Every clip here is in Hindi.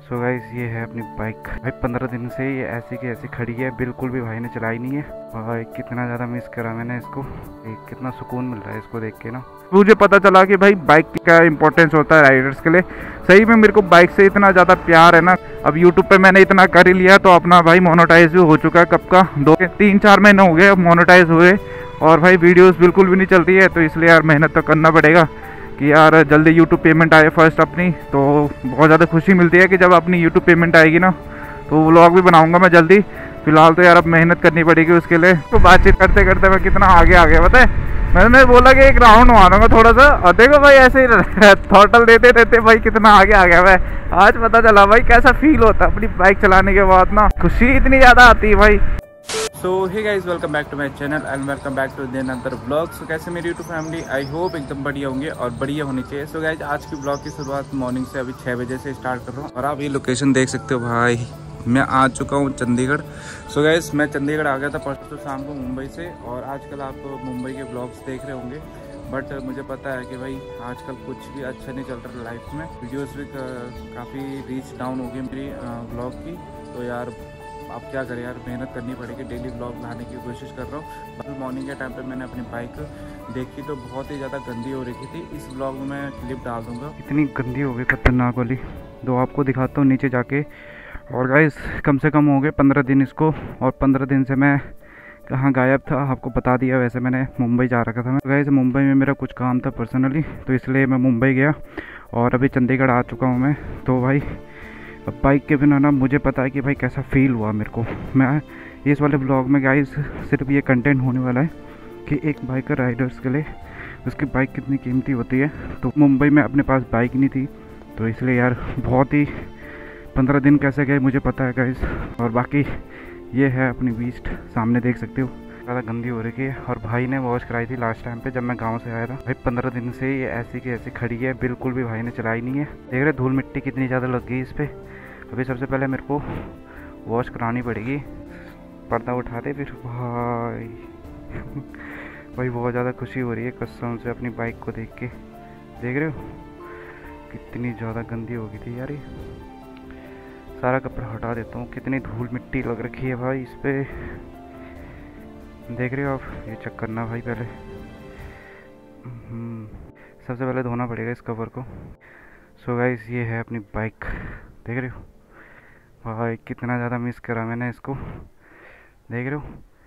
सो गाइस ये है अपनी बाइक। भाई 15 दिन से ये ऐसी की ऐसी खड़ी है, बिल्कुल भी भाई ने चलाई नहीं है। भाई कितना ज़्यादा मिस करा मैंने इसको, कितना सुकून मिल रहा है इसको देख के ना। मुझे पता चला कि भाई बाइक का इंपॉर्टेंस होता है राइडर्स के लिए। सही में मेरे को बाइक से इतना ज़्यादा प्यार है ना। अब यूट्यूब पे मैंने इतना कर ही लिया तो अपना भाई मोनेटाइज भी हो चुका है। कब का 2-3-4 महीने हो गए अब मोनेटाइज हुए, और भाई वीडियोस बिल्कुल भी नहीं चलती है। तो इसलिए यार मेहनत तो करना पड़ेगा कि यार जल्दी यूट्यूब पेमेंट आए फर्स्ट अपनी। तो बहुत ज़्यादा खुशी मिलती है कि जब अपनी यूट्यूब पेमेंट आएगी ना तो व्लॉग भी बनाऊंगा मैं जल्दी। फिलहाल तो यार अब मेहनत करनी पड़ेगी उसके लिए। तो बातचीत करते करते मैं कितना आगे आ गया पता है। मैंने बोला कि एक राउंड मारूंगा थोड़ा सा, और देखो भाई ऐसे ही थ्रॉटल देते देते भाई कितना आगे आ गया मैं। आज पता चला भाई कैसा फील होता है अपनी बाइक चलाने के बाद ना, खुशी इतनी ज़्यादा आती है भाई। So hey guys, welcome back to my channel and welcome back to then another blog. So कैसे मेरी यूट्यूब फैमिली, आई होप एकदम बढ़िया होंगे और बढ़िया होनी चाहिए। सो गाइज आज की ब्लॉग की शुरुआत मॉर्निंग से अभी 6 बजे से स्टार्ट कर रहा हूँ, और आप ये लोकेशन देख सकते हो भाई। मैं आ चुका हूँ चंडीगढ़। सो गाइज मैं चंडीगढ़ आ गया था परसों शाम को मुंबई से, और आजकल आप मुंबई के ब्लॉग्स देख रहे होंगे। बट मुझे पता है कि भाई आजकल कुछ भी अच्छा नहीं चल रहा लाइफ में। वीडियोस भी काफ़ी रीच डाउन हो गई मेरी ब्लॉग की। तो यार अब क्या करें यार, मेहनत करनी पड़ेगी। डेली ब्लॉग लाने की कोशिश कर रहा हूँ। कल मॉर्निंग के टाइम पे मैंने अपनी बाइक देखी तो बहुत ही ज़्यादा गंदी हो रखी थी। इस ब्लॉग में मैं क्लिप डाल दूँगा। इतनी गंदी हो गई खतरनाक वाली, तो आपको दिखाता हूँ नीचे जाके। और गाइस कम से कम हो गए 15 दिन इसको, और 15 दिन से मैं कहाँ गायब था आपको बता दिया। वैसे मैंने मुंबई जा रखा था मैं। गाइस मुंबई में मेरा कुछ काम था पर्सनली, तो इसलिए मैं मुंबई गया और अभी चंडीगढ़ आ चुका हूँ मैं। तो भाई अब बाइक के बिना ना मुझे पता है कि भाई कैसा फील हुआ मेरे को। मैं इस वाले ब्लॉग में गाइस सिर्फ ये कंटेंट होने वाला है कि एक बाइकर राइडर्स के लिए उसकी बाइक कितनी कीमती होती है। तो मुंबई में अपने पास बाइक नहीं थी, तो इसलिए यार बहुत ही 15 दिन कैसे गए मुझे पता है गाइस। और बाकी ये है अपनी बीस्ट, सामने देख सकते हो ज़्यादा गंदी हो रही है। और भाई ने वॉश कराई थी लास्ट टाइम पे जब मैं गांव से आया था। भाई 15 दिन से ये ऐसी की ऐसी खड़ी है, बिल्कुल भी भाई ने चलाई नहीं है। देख रहे धूल मिट्टी कितनी ज़्यादा लग गई इस पर। अभी सबसे पहले मेरे को वॉश करानी पड़ेगी। पर्दा उठा दे फिर भाई। भाई बहुत ज़्यादा खुशी हो रही है कसम से अपनी बाइक को देख के। देख रहे हो कितनी ज़्यादा गंदी हो गई थी यार। ये सारा कपड़ा हटा देता हूँ, कितनी धूल मिट्टी लग रखी है भाई इस पर। देख रहे हो आप, ये चेक करना भाई पहले। सबसे पहले धोना पड़ेगा इस कवर को। सो गाइस ये है अपनी बाइक, देख रहे हो भाई कितना ज़्यादा मिस करा मैंने इसको। देख रहे हो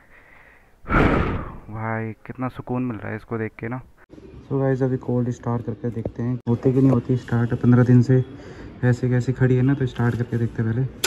भाई कितना सुकून मिल रहा है इसको देख के ना। सो गाइस अभी कोल्ड स्टार्ट करके देखते हैं होती कि नहीं होती स्टार्ट। 15 दिन से ऐसे कैसे खड़ी है ना, तो स्टार्ट करके देखते हैं पहले।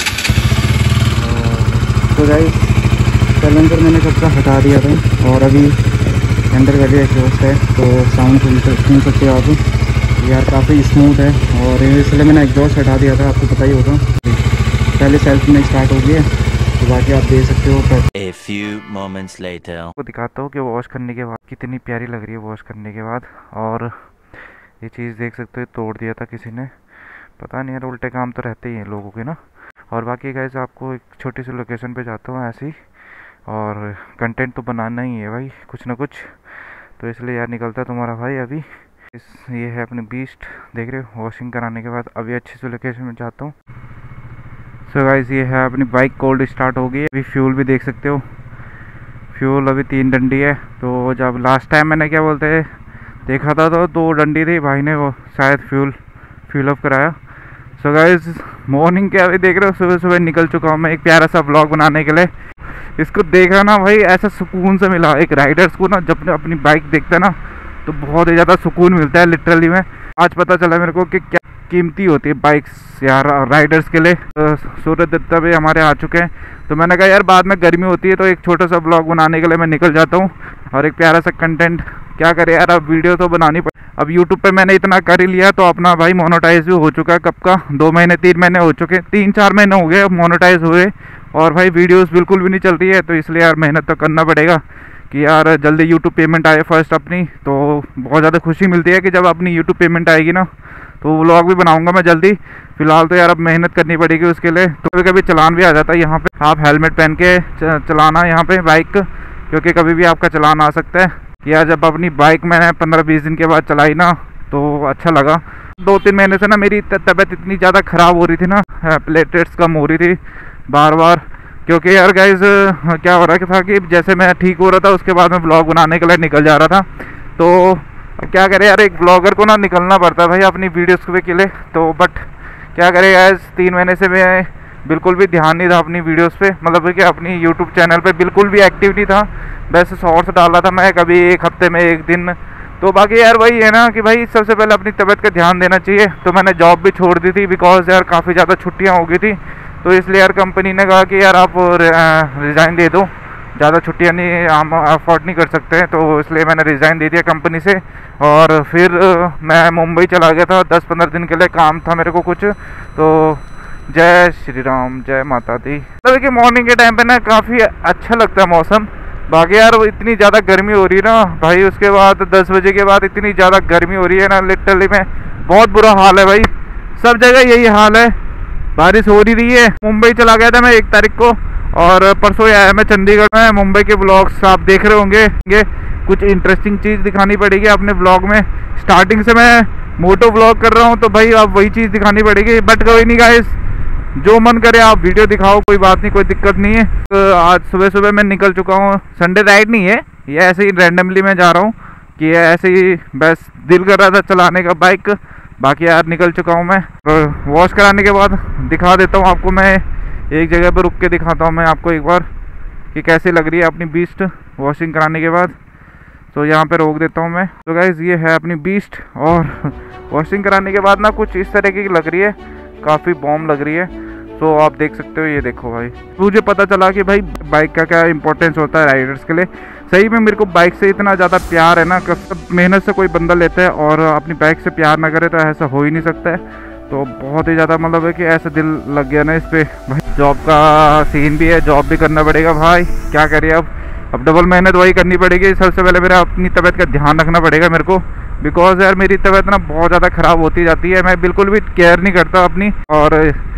तो गाइस सिलेंडर मैंने कब का हटा दिया था, और अभी अंदर वाली एग्जॉस्ट है तो साउंड सुन सकते हो आप यार, काफ़ी स्मूथ है। और इसलिए मैंने एग्जॉस्ट हटा दिया था, आपको पता ही होगा। पहले सेल्फ में स्टार्ट हो गई है, तो बाकी आप देख सकते हो। A few moments later. आपको दिखाता हूँ कि वॉश करने के बाद कितनी प्यारी लग रही है वॉश करने के बाद। और ये चीज़ देख सकते हो तोड़ दिया था किसी ने, पता नहीं यार, उल्टे काम तो रहते ही हैं लोगों के ना। और बाकी गाइस आपको एक छोटी सी लोकेशन पे जाता हूँ ऐसी, और कंटेंट तो बनाना ही है भाई कुछ ना कुछ। तो इसलिए यार निकलता तुम्हारा भाई अभी। ये है अपनी बीस्ट, देख रहे हो वॉशिंग कराने के बाद अभी अच्छी सी लोकेशन में जाता हूँ। सो गाइस ये है अपनी बाइक कोल्ड स्टार्ट हो गई है। अभी फ्यूल भी देख सकते हो, फ्यूल अभी 3 डंडी है। तो जब लास्ट टाइम मैंने क्या बोलते हैं देखा था तो 2 डंडी थी, भाई ने वो शायद फ्यूल अप कराया। सो गाइस मॉर्निंग के अभी देख रहे हो सुबह सुबह निकल चुका हूँ मैं एक प्यारा सा ब्लॉग बनाने के लिए। इसको देखा ना भाई ऐसा सुकून से मिला एक राइडर्स को ना, जब अपनी बाइक देखता है ना तो बहुत ही ज़्यादा सुकून मिलता है लिटरली में। आज पता चला मेरे को कि क्या कीमती होती है बाइक्स यार राइडर्स के लिए। सूरज दत्ता भी हमारे आ चुके हैं, तो मैंने कहा यार बाद में गर्मी होती है तो एक छोटा सा ब्लॉग बनाने के लिए मैं निकल जाता हूँ, और एक प्यारा सा कंटेंट क्या करे यार, अब वीडियो तो बनानी पड़े। अब यूट्यूब पे मैंने इतना कर ही लिया तो अपना भाई मोनेटाइज भी हो चुका है। कब का 2-3 महीने हो चुके, 3-4 महीने हो गए अब मोनेटाइज हुए, और भाई वीडियोस बिल्कुल भी नहीं चलती है। तो इसलिए यार मेहनत तो करना पड़ेगा कि यार जल्दी यूट्यूब पेमेंट आए फर्स्ट अपनी। तो बहुत ज़्यादा खुशी मिलती है कि जब अपनी यूट्यूब पेमेंट आएगी ना तो व्लॉग भी बनाऊंगा मैं जल्दी। फिलहाल तो यार अब मेहनत करनी पड़ेगी उसके लिए। तो कभी कभी चलान भी आ जाता है यहाँ पे, आप हेलमेट पहन के चलाना यहाँ पे बाइक, क्योंकि कभी भी आपका चलान आ सकता है। कि यार जब अपनी बाइक मैंने 15-20 दिन के बाद चलाई ना तो अच्छा लगा। 2-3 महीने से ना मेरी तबीयत इतनी ज़्यादा ख़राब हो रही थी ना, प्लेटलेट्स कम हो रही थी बार बार। क्योंकि यार गाइज क्या हो रहा था कि जैसे मैं ठीक हो रहा था उसके बाद मैं ब्लॉग बनाने के लिए निकल जा रहा था। तो क्या करें यार, एक ब्लॉगर को ना निकलना पड़ता है भाई अपनी वीडियोज़ के लिए। तो बट क्या करें गाइज, 3 महीने से मैं बिल्कुल भी ध्यान नहीं था अपनी वीडियोस पे, मतलब कि अपनी यूट्यूब चैनल पे बिल्कुल भी एक्टिव नहीं था। वैसे शॉर्ट्स डाल रहा था मैं कभी एक हफ्ते में 1 दिन। तो बाकी यार वही है ना कि भाई सबसे पहले अपनी तबीयत का ध्यान देना चाहिए। तो मैंने जॉब भी छोड़ दी थी बिकॉज यार काफ़ी ज़्यादा छुट्टियाँ हो गई थी। तो इसलिए यार कंपनी ने कहा कि यार आप रिज़ाइन दे दो, ज़्यादा छुट्टियाँ नहीं हम अफोर्ड नहीं कर सकते हैं। तो इसलिए मैंने रिज़ाइन दे दिया कंपनी से। और फिर मैं मुंबई चला गया था 10-15 दिन के लिए, काम था मेरे को कुछ। तो जय श्री राम, जय माता दी। मतलब कि मॉर्निंग के टाइम पे ना काफ़ी अच्छा लगता है मौसम। बाकी यार वो इतनी ज़्यादा गर्मी हो रही है ना भाई, उसके बाद 10 बजे के बाद इतनी ज़्यादा गर्मी हो रही है ना, लिटरली में बहुत बुरा हाल है भाई। सब जगह यही हाल है, बारिश हो रही है। मुंबई चला गया था मैं 1 तारीख को, और परसों आया मैं चंडीगढ़ में। मुंबई के ब्लॉग्स आप देख रहे होंगे, कुछ इंटरेस्टिंग चीज़ दिखानी पड़ेगी अपने ब्लॉग में। स्टार्टिंग से मैं मोटो ब्लॉग कर रहा हूँ तो भाई आप वही चीज़ दिखानी पड़ेगी। बट कोई नहीं गाइस, जो मन करे आप वीडियो दिखाओ, कोई बात नहीं, कोई दिक्कत नहीं है। तो आज सुबह सुबह मैं निकल चुका हूँ। संडे राइड नहीं है ये, ऐसे ही रैंडमली मैं जा रहा हूँ कि ऐसे ही बस दिल कर रहा था चलाने का बाइक। बाकी यार निकल चुका हूँ मैं। तो वॉश कराने के बाद दिखा देता हूँ आपको, मैं एक जगह पर रुक के दिखाता हूँ मैं आपको एक बार कि कैसी लग रही है अपनी बीस्ट वॉशिंग कराने के बाद। तो यहाँ पे रोक देता हूँ मैं। तो गाइज़ ये है अपनी बीस्ट, और वॉशिंग कराने के बाद ना कुछ इस तरह की लग रही है, काफ़ी बॉम्ब लग रही है। तो आप देख सकते हो, ये देखो भाई। मुझे पता चला कि भाई बाइक का क्या इंपॉर्टेंस होता है राइडर्स के लिए। सही में मेरे को बाइक से इतना ज़्यादा प्यार है ना, मेहनत से कोई बंदा लेता है और अपनी बाइक से प्यार ना करे तो ऐसा हो ही नहीं सकता है। तो बहुत ही ज़्यादा मतलब है कि ऐसा दिल लग गया ना इस पर भाई। जॉब का सीन भी है, जॉब भी करना पड़ेगा भाई, क्या करिए अब डबल मेहनत वही करनी पड़ेगी। सबसे पहले मेरा अपनी तबीयत का ध्यान रखना पड़ेगा मेरे को, बिकॉज यार मेरी तबीयत ना बहुत ज़्यादा ख़राब होती जाती है। मैं बिल्कुल भी केयर नहीं करता अपनी, और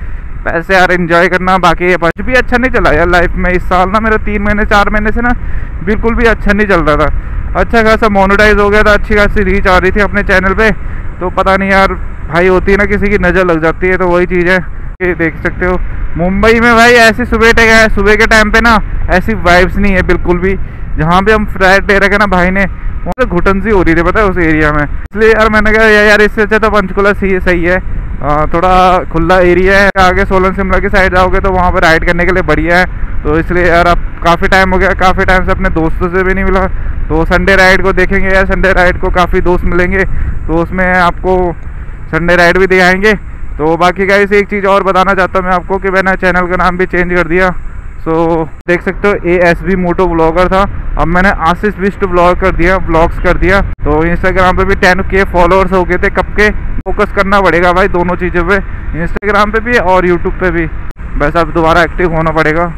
पैसे यार एंजॉय करना। बाकी कुछ भी अच्छा नहीं चला यार लाइफ में इस साल ना। मेरा 3 महीने 4 महीने से ना बिल्कुल भी अच्छा नहीं चल रहा था। अच्छा खासा मोनेटाइज हो गया था, अच्छी खासी रीच आ रही थी अपने चैनल पे। तो पता नहीं यार भाई, होती है ना किसी की नज़र लग जाती है, तो वही चीज़ है। ये देख सकते हो मुंबई में भाई ऐसी सुबह के टाइम पे ना ऐसी वाइब्स नहीं है बिल्कुल भी। जहाँ पे हम फ्लैट ले रखे ना भाई ने, वहाँ पे घुटन सी हो रही थी पता है उस एरिया में। इसलिए यार मैंने कहा यार इससे अच्छा तो पंचकुला सही है। थोड़ा खुला एरिया है। आगे सोलन शिमला की साइड जाओगे तो वहाँ पर राइड करने के लिए बढ़िया है। तो इसलिए यार अब काफ़ी टाइम हो गया, काफ़ी टाइम से अपने दोस्तों से भी नहीं मिला। तो संडे राइड को देखेंगे यार, संडे राइड को काफ़ी दोस्त मिलेंगे, तो उसमें आपको संडे राइड भी दिखाएंगे। तो बाकी गाइस एक चीज़ और बताना चाहता हूँ मैं आपको कि मैंने चैनल का नाम भी चेंज कर दिया। सो देख सकते हो ASB मोटो ब्लॉगर था, अब मैंने आशीष बिस्ट ब्लॉग्स कर दिया। तो इंस्टाग्राम पे भी 10K फॉलोअर्स हो गए थे कब के। फोकस करना पड़ेगा भाई दोनों चीज़ों पे, इंस्टाग्राम पे भी और यूट्यूब पे भी। बस अब दोबारा एक्टिव होना पड़ेगा।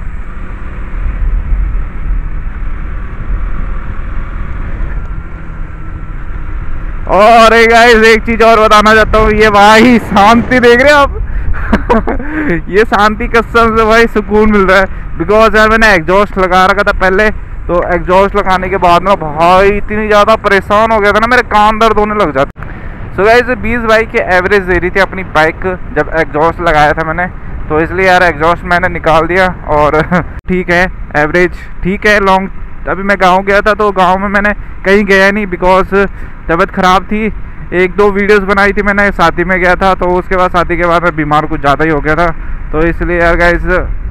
और गाइस एक चीज़ और बताना चाहता हूँ, ये भाई शांति देख रहे हो आप ये शांति कसम से भाई सुकून मिल रहा है। बिकॉज यार मैंने एग्जॉस्ट लगा रखा था पहले, तो एग्जॉस्ट लगाने के बाद ना भाई इतनी ज़्यादा परेशान हो गया था ना, मेरे कान दर्द होने लग जाते। सो गाइस 20 बाइक की एवरेज दे रही थी अपनी बाइक जब एग्जॉस्ट लगाया था मैंने। तो इसलिए यार एग्जॉस्ट मैंने निकाल दिया, और ठीक है एवरेज ठीक है। लॉन्ग अभी मैं गाँव गया था, तो गाँव में मैंने कहीं गया नहीं बिकॉज तबीयत ख़राब थी। 1-2 वीडियोस बनाई थी मैंने, शादी में गया था। तो उसके बाद शादी के बाद मैं बीमार कुछ ज़्यादा ही हो गया था। तो इसलिए यार गाइस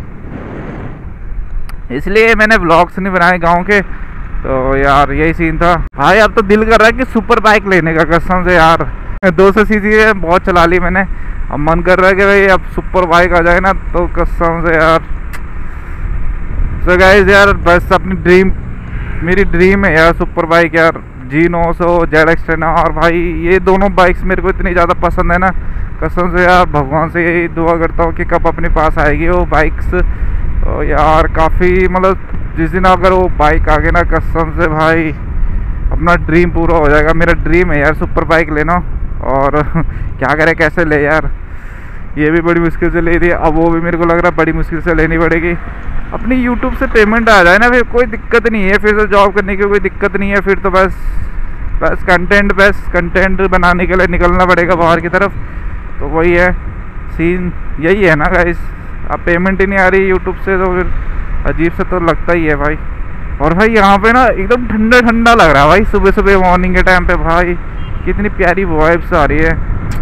इसलिए मैंने व्लॉग्स नहीं बनाए गांव के। तो यार यही सीन था भाई। अब तो दिल कर रहा है कि सुपर बाइक लेने का कसम से यार। 200 सीसी बहुत चला ली मैंने, अब मन कर रहा है कि भाई अब सुपर बाइक आ जाए ना, तो कसम से यार। सो गाइस यार बस अपनी मेरी ड्रीम है यार सुपर बाइक यार, G900 ZX10। और भाई ये दोनों बाइक्स मेरे को इतनी ज़्यादा पसंद है ना, कसम से यार भगवान से यही दुआ करता हूँ कि कब अपने पास आएगी वो बाइक्स। तो यार काफ़ी मतलब जिस दिन अगर वो बाइक आ गई ना, कसम से भाई अपना ड्रीम पूरा हो जाएगा। मेरा ड्रीम है यार सुपर बाइक लेना। और क्या करें कैसे ले यार, ये भी बड़ी मुश्किल से ले रही है, अब वो भी मेरे को लग रहा है बड़ी मुश्किल से लेनी पड़ेगी। अपनी यूट्यूब से पेमेंट आ जाए ना, फिर कोई दिक्कत नहीं है, फिर से जॉब करने की कोई दिक्कत नहीं है। फिर तो बस बस कंटेंट बनाने के लिए निकलना पड़ेगा बाहर की तरफ। तो वही है सीन, यही है ना गाइस। अब पेमेंट ही नहीं आ रही यूट्यूब से तो फिर अजीब सा तो लगता ही है भाई। और भाई यहाँ पे ना एकदम ठंडा ठंडा लग रहा है भाई, सुबह सुबह मॉर्निंग के टाइम पे भाई कितनी प्यारी वाइब्स आ रही है।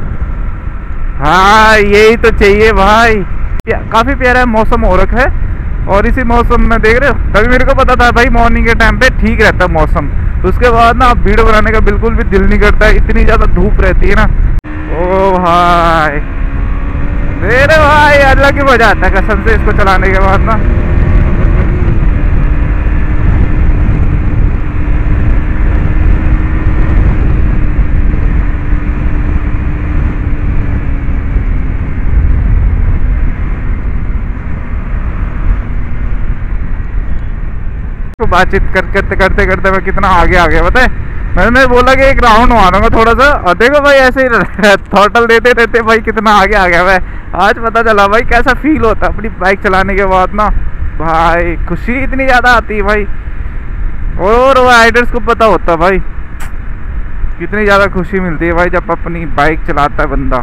हाँ यही तो चाहिए भाई। काफ़ी प्यारा मौसम हो रखा है और इसी मौसम में देख रहे हो, तभी मेरे को पता था भाई मॉर्निंग के टाइम पे ठीक रहता है मौसम। उसके बाद ना वीडियो बनाने का बिल्कुल भी दिल नहीं करता है, इतनी ज़्यादा धूप रहती है ना। ओ भाई मेरे भाई अलग ही मजा आता है कसम से इसको चलाने के बाद ना। तो बातचीत करते करते मैं कितना आगे आ गया पता है। मैंने बोला कि एक राउंड मारूंगा थोड़ा सा, और देखो भाई ऐसे ही थ्रॉटल देते देते भाई कितना आगे आ गया मैं। आज पता चला भाई कैसा फील होता है अपनी बाइक चलाने के बाद ना भाई। खुशी इतनी ज़्यादा आती है भाई, और राइडर्स को पता होता है भाई कितनी ज़्यादा खुशी मिलती है भाई जब अपनी बाइक चलाता है बंदा।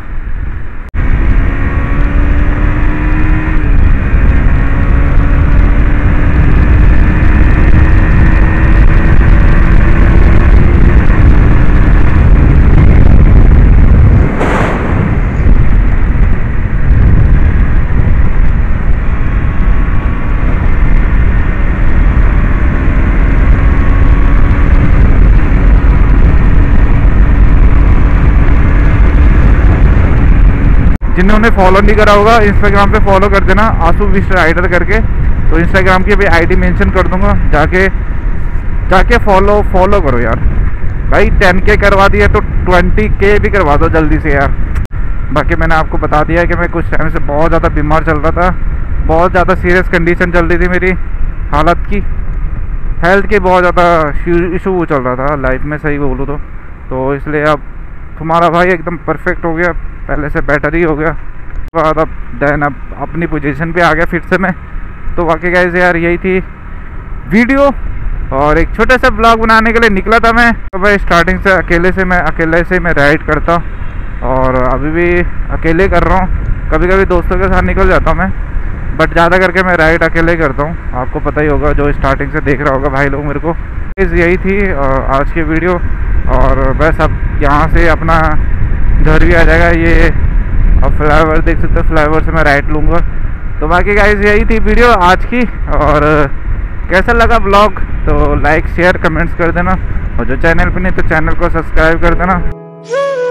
जिन्होंने फॉलो नहीं करा होगा इंस्टाग्राम पे फॉलो कर देना, आंसू विश राइडर करके। तो इंस्टाग्राम की भी आईडी मेंशन कर दूंगा, जाके फॉलो करो यार भाई। 10K करवा दिया तो 20K भी करवा दो जल्दी से यार। बाकी मैंने आपको बता दिया कि मैं कुछ टाइम से बहुत ज़्यादा बीमार चल रहा था, बहुत ज़्यादा सीरियस कंडीशन चल रही थी मेरी हालत की, हेल्थ के बहुत ज़्यादा इशू चल रहा था लाइफ में सही बोलूँ तो इसलिए अब तुम्हारा भाई एकदम परफेक्ट हो गया, पहले से बेटर ही हो गया। बाद अब देन अब अपनी पोजीशन पे आ गया फिर से मैं। तो वाकई गाइस यार यही थी वीडियो, और एक छोटे से ब्लॉग बनाने के लिए निकला था मैं। तो भाई स्टार्टिंग से अकेले से मैं राइड करता, और अभी भी अकेले कर रहा हूँ। कभी कभी दोस्तों के साथ निकल जाता हूँ मैं, बट ज़्यादा करके मैं राइड अकेले करता हूँ। आपको पता ही होगा जो स्टार्टिंग से देख रहा होगा भाई लोग मेरे को। यही थी आज की वीडियो, और बस अब यहाँ से अपना घर भी आ जाएगा। ये अब फ्लाईओवर देख सकते हो, फ्लाईओवर से मैं राइट लूँगा। तो बाकी गाइस यही थी वीडियो आज की, और कैसा लगा ब्लॉग तो लाइक शेयर कमेंट्स कर देना, और जो चैनल पे नहीं तो चैनल को सब्सक्राइब कर देना।